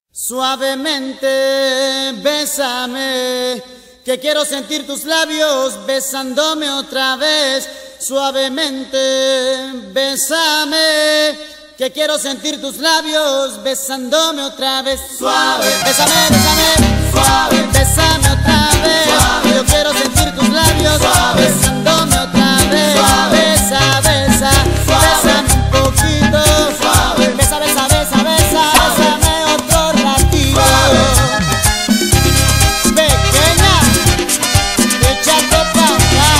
Suavemente, bésame, que quiero sentir tus labios besándome otra vez. Suavemente, bésame, que quiero sentir tus labios besándome otra vez. Suave, bésame, bésame, suave, bésame otra vez. Suave, yo quiero sentir tus labios suave, besándome otra vez. Suave, besa, besa, suave, bésame un poquito. Suave, besa, besa, besa, besa, bésame otro ratito. Suave. Pequeña, échate pa' acá.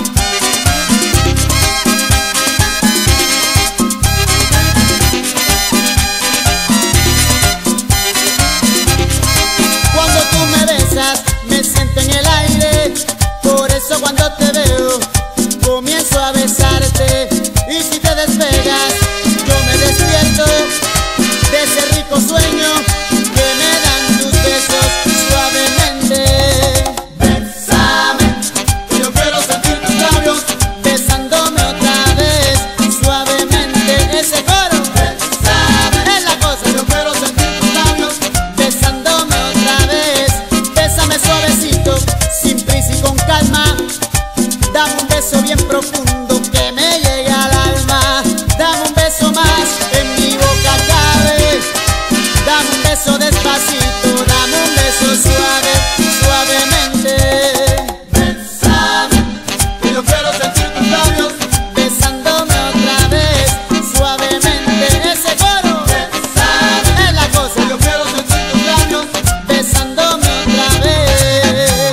Cuando tú me besas, me siento en el aire. Por eso cuando te veo, comienzo a besarte. Y si te despegas, yo me despierto de ese rico sueño que me dan tus besos. Suavemente, bésame, que yo quiero sentir tus labios besándome otra vez. Suavemente, ese coro, bésame, es la cosa. Yo quiero sentir tus labios besándome otra vez. Bésame suavecito, sin prisa y con calma. Dame un beso bien profundo que me llega al alma. Dame un beso más, en mi boca cabe. Dame un beso despacito, dame un beso suave, suavemente. Bésame, que yo quiero sentir tus labios besándome otra vez. Suavemente, ese coro, bésame, es la cosa. Yo quiero sentir tus labios besándome otra vez.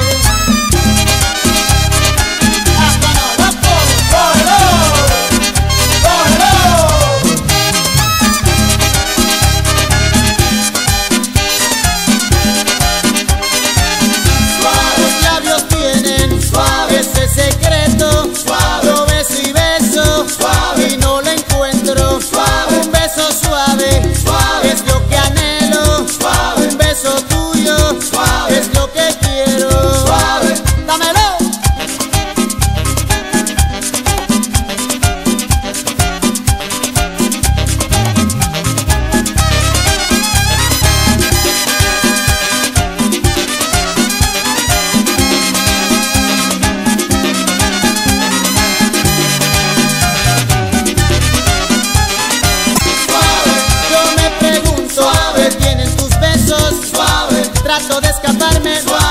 ¡Vámonos, loco! ¡Cógelo! ¡Cógelo! Los labios tienen suave ese secreto. Suave. Lo beso y beso suave y no lo encuentro. Suave. Un beso suave, suave es lo que anhelo. Suave. Un beso tuyo suave es lo que quiero. Suave. Dámelo. Yo me pregunto, suave, ¿tienen tus besos? Suave, trato de escaparme. Suave.